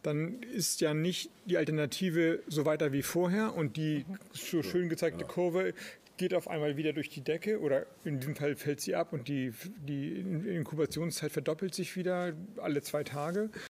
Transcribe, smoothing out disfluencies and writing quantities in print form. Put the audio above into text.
dann ist ja nicht die Alternative so weiter wie vorher und die so schön gezeigte Kurve geht auf einmal wieder durch die Decke oder in diesem Fall fällt sie ab und die Inkubationszeit verdoppelt sich wieder alle 2 Tage.